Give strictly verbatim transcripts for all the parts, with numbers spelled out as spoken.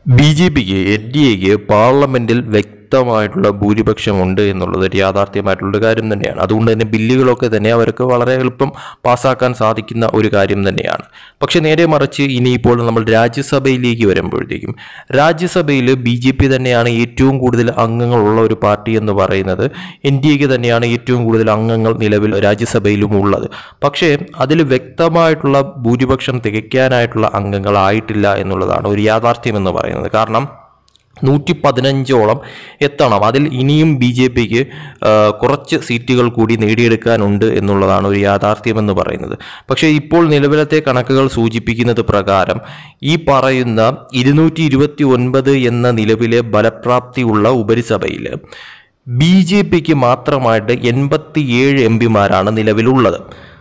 B J പിക്ക് N D എക്ക് പാർലമെന്റിൽ വ്യക്തമായിട്ടുള്ള ഭൂരിപക്ഷമുണ്ട് എന്നുള്ളത് ഒരു യാഥാർത്ഥ്യമായിട്ടുള്ള കാര്യം തന്നെയാണ്. അതുകൊണ്ട് തന്നെ ബില്ലുകളൊക്കെ തന്നെ അവർക്ക് വളരെ എളുപ്പം പാസ്സാക്കാൻ സാധിക്കുന്ന ഒരു കാര്യം തന്നെയാണ്. പക്ഷെ നേരെ മറിച്ച് ഇനിയിപ്പോൾ നമ്മൾ രാജ്യസഭയിലേക്ക് വരുമ്പോഴത്തേക്കും രാജ്യസഭയിൽ ബി ജെ പി തന്നെയാണ് ഏറ്റവും കൂടുതൽ അംഗങ്ങളുള്ള ഒരു പാർട്ടി എന്ന് പറയുന്നത്. എൻ ഡി എക്ക് തന്നെയാണ് ഏറ്റവും കൂടുതൽ അംഗങ്ങൾ നിലവിൽ രാജ്യസഭയിലും ഉള്ളത്. പക്ഷേ അതിൽ വ്യക്തമായിട്ടുള്ള ഭൂരിപക്ഷം തികയ്ക്കാനായിട്ടുള്ള അംഗങ്ങളായിട്ടില്ല എന്നുള്ളതാണ് ഒരു യാഥാർത്ഥ്യം എന്ന് പറയുന്നത്. കാരണം നൂറ്റി പതിനഞ്ചോളം എത്തണം. അതിൽ ഇനിയും ബി ജെ പിക്ക് കുറച്ച് സീറ്റുകൾ കൂടി നേടിയെടുക്കാനുണ്ട് എന്നുള്ളതാണ് ഒരു യാഥാർത്ഥ്യമെന്ന് പറയുന്നത്. പക്ഷേ ഇപ്പോൾ നിലവിലത്തെ കണക്കുകൾ സൂചിപ്പിക്കുന്നത് പ്രകാരം ഈ പറയുന്ന ഇരുന്നൂറ്റി ഇരുപത്തി ഒൻപത് എന്ന നിലവിലെ ബലപ്രാപ്തിയുള്ള ഉപരിസഭയിൽ ബി ജെ പിക്ക് മാത്രമായിട്ട് എൺപത്തിയേഴ് എം പിമാരാണ് നിലവിലുള്ളത്.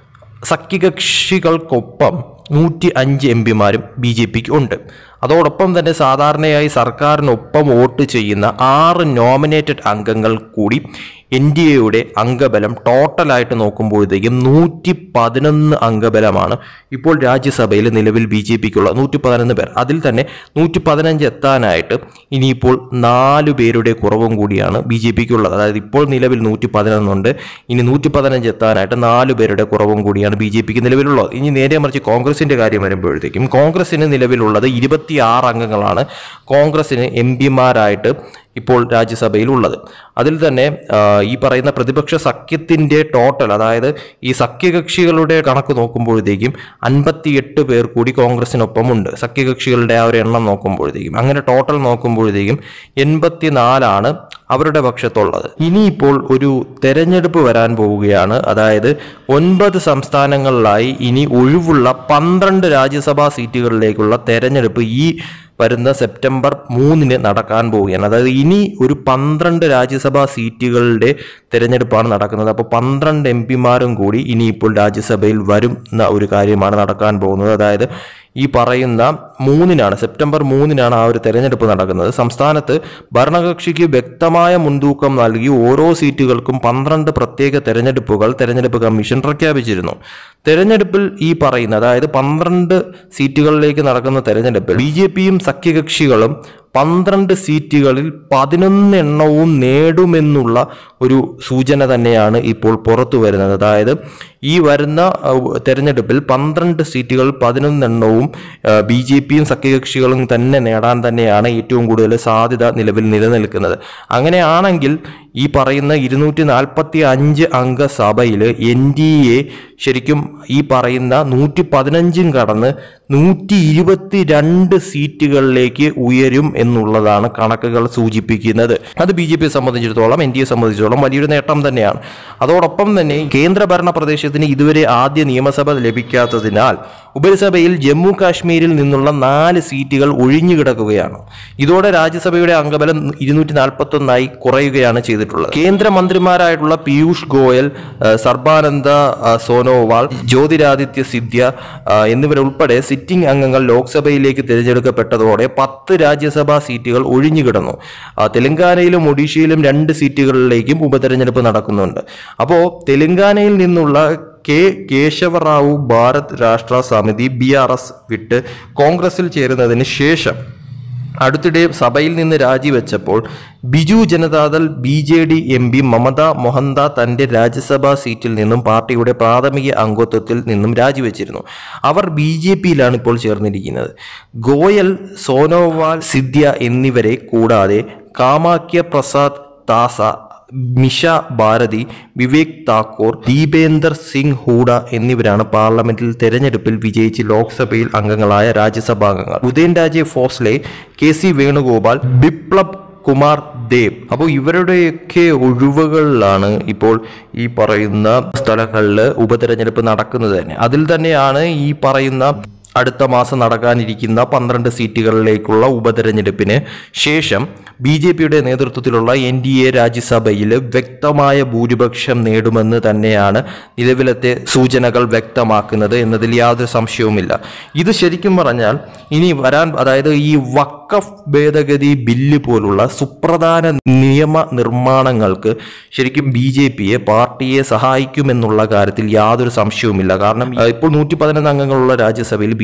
സഖ്യകക്ഷികൾക്കൊപ്പം നൂറ്റി അഞ്ച് എം പിമാരും ബി ജെ പിക്ക് ഉണ്ട്. അതോടൊപ്പം തന്നെ സാധാരണയായി സർക്കാരിനൊപ്പം വോട്ട് ചെയ്യുന്ന ആറ് നോമിനേറ്റഡ് അംഗങ്ങൾ കൂടി എൻ ഡി എയുടെ അംഗബലം ടോട്ടലായിട്ട് നോക്കുമ്പോഴത്തേക്കും നൂറ്റി പതിനൊന്ന് അംഗബലമാണ് ഇപ്പോൾ രാജ്യസഭയിൽ നിലവിൽ ബി ജെ പിക്കുള്ള നൂറ്റി പതിനൊന്ന് പേർ. അതിൽ തന്നെ നൂറ്റി പതിനഞ്ച് എത്താനായിട്ട് ഇനിയിപ്പോൾ നാലു പേരുടെ കുറവും കൂടിയാണ് ബി ജെ പിക്കുള്ളത്. അതായത് ഇപ്പോൾ നിലവിൽ നൂറ്റി പതിനൊന്നുണ്ട്, ഇനി നൂറ്റി പതിനഞ്ച് എത്താനായിട്ട് നാലു പേരുടെ കുറവും കൂടിയാണ് ബി ജെ പിക്ക് നിലവിലുള്ളത്. ഇനി നേരെ മറിച്ച് കോൺഗ്രസിന്റെ കാര്യം വരുമ്പോഴത്തേക്കും കോൺഗ്രസിന് നിലവിലുള്ളത് ഇരുപത്തി ആറ് അംഗങ്ങളാണ് കോൺഗ്രസിന് എം പിമാരായിട്ട് ഇപ്പോൾ രാജ്യസഭയിൽ ഉള്ളത്. അതിൽ തന്നെ ഈ പറയുന്ന പ്രതിപക്ഷ സഖ്യത്തിൻ്റെ ടോട്ടൽ, അതായത് ഈ സഖ്യകക്ഷികളുടെ കണക്ക് നോക്കുമ്പോഴത്തേക്കും അൻപത്തിയെട്ട് പേർ കൂടി കോൺഗ്രസിനൊപ്പം ഉണ്ട്. സഖ്യകക്ഷികളുടെ ആ ഒരു എണ്ണം നോക്കുമ്പോഴത്തേക്കും അങ്ങനെ ടോട്ടൽ നോക്കുമ്പോഴത്തേക്കും എൺപത്തിനാലാണ് അവരുടെ പക്ഷത്തുള്ളത്. ഇനിയിപ്പോൾ ഒരു തെരഞ്ഞെടുപ്പ് വരാൻ പോവുകയാണ്. അതായത് ഒൻപത് സംസ്ഥാനങ്ങളിലായി ഇനി ഒഴിവുള്ള പന്ത്രണ്ട് രാജ്യസഭാ സീറ്റുകളിലേക്കുള്ള തെരഞ്ഞെടുപ്പ് ഈ വരുന്ന സെപ്റ്റംബർ മൂന്നിന് നടക്കാൻ പോവുകയാണ്. അതായത് ഇനി ഒരു പന്ത്രണ്ട് രാജ്യസഭാ സീറ്റുകളുടെ തിരഞ്ഞെടുപ്പാണ് നടക്കുന്നത്. അപ്പോൾ പന്ത്രണ്ട് എം പിമാരും കൂടി ഇനിയിപ്പോൾ രാജ്യസഭയിൽ വരുന്ന ഒരു കാര്യമാണ് നടക്കാൻ പോകുന്നത്. അതായത് ഈ പറയുന്ന മൂന്നിനാണ് സെപ്റ്റംബർ മൂന്നിനാണ് ആ ഒരു തെരഞ്ഞെടുപ്പ് നടക്കുന്നത്. സംസ്ഥാനത്ത് ഭരണകക്ഷിക്ക് വ്യക്തമായ മുൻതൂക്കം നൽകി ഓരോ സീറ്റുകൾക്കും പന്ത്രണ്ട് പ്രത്യേക തെരഞ്ഞെടുപ്പുകൾ തെരഞ്ഞെടുപ്പ് കമ്മീഷൻ പ്രഖ്യാപിച്ചിരുന്നു. തെരഞ്ഞെടുപ്പിൽ ഈ പറയുന്ന അതായത് പന്ത്രണ്ട് സീറ്റുകളിലേക്ക് നടക്കുന്ന തെരഞ്ഞെടുപ്പിൽ ബി ജെ പിയും സഖ്യകക്ഷികളും പന്ത്രണ്ട് സീറ്റുകളിൽ പതിനൊന്ന് എണ്ണവും നേടുമെന്നുള്ള ഒരു സൂചന തന്നെയാണ് ഇപ്പോൾ പുറത്തു വരുന്നത്. അതായത് ഈ വരുന്ന തെരഞ്ഞെടുപ്പിൽ പന്ത്രണ്ട് സീറ്റുകൾ പതിനൊന്നെണ്ണവും ബി ജെ പിയും സഖ്യകക്ഷികളും തന്നെ നേടാൻ തന്നെയാണ് ഏറ്റവും കൂടുതൽ സാധ്യത നിലവിൽ നിലനിൽക്കുന്നത്. അങ്ങനെയാണെങ്കിൽ ഈ പറയുന്ന ഇരുന്നൂറ്റി നാൽപ്പത്തി അഞ്ച് അംഗ സഭയിൽ എൻ ഡി എ ശരിക്കും ഈ പറയുന്ന നൂറ്റി പതിനഞ്ചും കടന്ന് നൂറ്റി ഇരുപത്തി രണ്ട് സീറ്റുകളിലേക്ക് ഉയരും എന്നുള്ളതാണ് കണക്കുകൾ സൂചിപ്പിക്കുന്നത്. അത് ബി ജെ പിയെ സംബന്ധിച്ചിടത്തോളം എൻ ഡി എ സംബന്ധിച്ചിടത്തോളം വലിയൊരു നേട്ടം തന്നെയാണ്. അതോടൊപ്പം തന്നെ കേന്ദ്രഭരണ പ്രദേശത്തിന് ഇതുവരെ ആദ്യ നിയമസഭ ലഭിക്കാത്തതിനാൽ ഉപരിസഭയിൽ ജമ്മു കാശ്മീരിൽ നിന്നുള്ള നാല് സീറ്റുകൾ ഒഴിഞ്ഞു കിടക്കുകയാണ്. ഇതോടെ രാജ്യസഭയുടെ അംഗബലം ഇരുന്നൂറ്റി നാൽപ്പത്തി ഒന്നായി കുറയുകയാണ് ചെയ്തിട്ടുള്ളത്. കേന്ദ്രമന്ത്രിമാരായിട്ടുള്ള പീയൂഷ് ഗോയൽ, സർബാനന്ദ സോനോവാൾ, ജ്യോതിരാദിത്യ സിന്ധ്യ എന്നിവരുൾപ്പെടെ സിറ്റിംഗ് അംഗങ്ങൾ ലോക്സഭയിലേക്ക് തിരഞ്ഞെടുക്കപ്പെട്ടതോടെ പത്ത് രാജ്യസഭാ സീറ്റുകൾ ഒഴിഞ്ഞു കിടന്നു. തെലങ്കാനയിലും ഒഡീഷയിലും രണ്ട് സീറ്റുകളിലേക്കും ഉപതെരഞ്ഞെടുപ്പ് നടക്കുന്നുണ്ട്. അപ്പോൾ തെലങ്കാനയിൽ നിന്നുള്ള കെ കേശവറാവു ഭാരത് രാഷ്ട്ര സമിതി ബി ആർ എസ് വിട്ട് കോൺഗ്രസിൽ ചേരുന്നതിന് ശേഷം അടുത്തിടെ സഭയിൽ നിന്ന് രാജിവെച്ചപ്പോൾ Biju Janata Dal B J D M P Mamata Mohanta തന്റെ രാജ്യസഭാ സീറ്റിൽ നിന്നും പാർട്ടിയുടെ പ്രാഥമിക അംഗത്വത്തിൽ നിന്നും രാജിവെച്ചിരുന്നു. അവർ ബി ജെ പിയിലാണ് ഇപ്പോൾ ചേർന്നിരിക്കുന്നത്. ഗോയൽ, സോനോവാൾ, സിന്ധ്യ എന്നിവരെ കൂടാതെ കാമാഖ്യ പ്രസാദ് താസ, മിഷ ഭാരതി, വിവേക് താക്കൂർ, ദീപേന്ദർ സിംഗ് ഹൂഡ എന്നിവരാണ് പാർലമെന്റിൽ തെരഞ്ഞെടുപ്പിൽ വിജയിച്ച് ലോക്സഭയിൽ അംഗങ്ങളായ രാജ്യസഭാംഗങ്ങൾ. Udayanraje Bhosale, K C Venugopal, Biplab Kumar Deb. അപ്പോൾ ഇവരുടെയൊക്കെ ഒഴിവുകളിലാണ് ഇപ്പോൾ ഈ പറയുന്ന സ്ഥലങ്ങളിൽ ഉപതെരഞ്ഞെടുപ്പ് നടക്കുന്നത് തന്നെ. അതിൽ തന്നെയാണ് ഈ പറയുന്ന അടുത്ത മാസം നടക്കാനിരിക്കുന്ന പന്ത്രണ്ട് സീറ്റുകളിലേക്കുള്ള ഉപതെരഞ്ഞെടുപ്പിന് ശേഷം ബി ജെ പിയുടെ നേതൃത്വത്തിലുള്ള എൻ ഡി എ രാജ്യസഭയിൽ വ്യക്തമായ ഭൂരിപക്ഷം നേടുമെന്ന് തന്നെയാണ് നിലവിലത്തെ സൂചനകൾ വ്യക്തമാക്കുന്നത് എന്നതിൽ യാതൊരു സംശയവുമില്ല. ഇത് ശരിക്കും പറഞ്ഞാൽ ഇനി വരാൻ അതായത് ഈ വഖഫ് ഭേദഗതി ബില്ല് പോലുള്ള സുപ്രധാന നിയമ നിർമ്മാണങ്ങൾക്ക് ശരിക്കും ബി ജെ പിയെ പാർട്ടിയെ സഹായിക്കുമെന്നുള്ള കാര്യത്തിൽ യാതൊരു സംശയവുമില്ല. കാരണം ഇപ്പോൾ നൂറ്റി പതിനൊന്ന് അംഗങ്ങളുള്ള രാജ്യസഭയിൽ ബി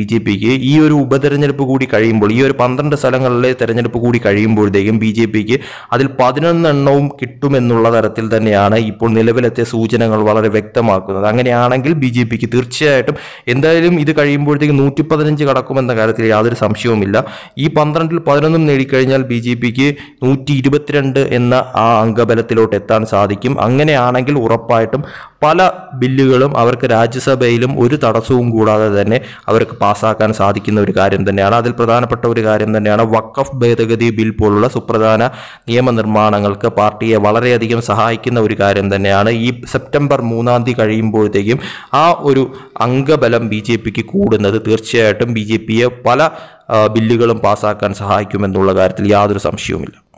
ബി ജെ പിക്ക് ഈ ഒരു ഉപതെരഞ്ഞെടുപ്പ് കൂടി കഴിയുമ്പോൾ, ഈ ഒരു പന്ത്രണ്ട് സ്ഥലങ്ങളിലെ തെരഞ്ഞെടുപ്പ് കൂടി കഴിയുമ്പോഴത്തേക്കും ബി ജെ പിക്ക് അതിൽ പതിനൊന്നെണ്ണവും കിട്ടുമെന്നുള്ള തരത്തിൽ തന്നെയാണ് ഇപ്പോൾ നിലവിലത്തെ സൂചനകൾ വളരെ വ്യക്തമാക്കുന്നത്. അങ്ങനെയാണെങ്കിൽ ബി ജെ പിക്ക് തീർച്ചയായിട്ടും എന്തായാലും ഇത് കഴിയുമ്പോഴത്തേക്കും നൂറ്റി പതിനഞ്ച് കടക്കുമെന്ന കാര്യത്തിൽ യാതൊരു സംശയവുമില്ല. ഈ പന്ത്രണ്ടിൽ പതിനൊന്നും നേടിക്കഴിഞ്ഞാൽ ബി ജെ പിക്ക് നൂറ്റി ഇരുപത്തിരണ്ട് എന്ന ആ അംഗബലത്തിലോട്ട് എത്താൻ സാധിക്കും. അങ്ങനെയാണെങ്കിൽ ഉറപ്പായിട്ടും പല ബില്ലുകളും അവർക്ക് രാജ്യസഭയിലും ഒരു തടസ്സവും കൂടാതെ തന്നെ അവർക്ക് പാസ്സാക്കാൻ സാധിക്കുന്ന ഒരു കാര്യം തന്നെയാണ്. അതിൽ പ്രധാനപ്പെട്ട ഒരു കാര്യം തന്നെയാണ് വഖഫ് ഭേദഗതി ബിൽ പോലുള്ള സുപ്രധാന നിയമനിർമ്മാണങ്ങൾക്ക് പാർട്ടിയെ വളരെയധികം സഹായിക്കുന്ന ഒരു കാര്യം തന്നെയാണ്. ഈ സെപ്റ്റംബർ മൂന്നാം തീയതി കഴിയുമ്പോഴത്തേക്കും ആ ഒരു അംഗബലം ബി ജെ പിക്ക് കൂടുന്നത് തീർച്ചയായിട്ടും ബി ജെ പിയെ പല ബില്ലുകളും പാസ്സാക്കാൻ സഹായിക്കുമെന്നുള്ള കാര്യത്തിൽ യാതൊരു സംശയവുമില്ല.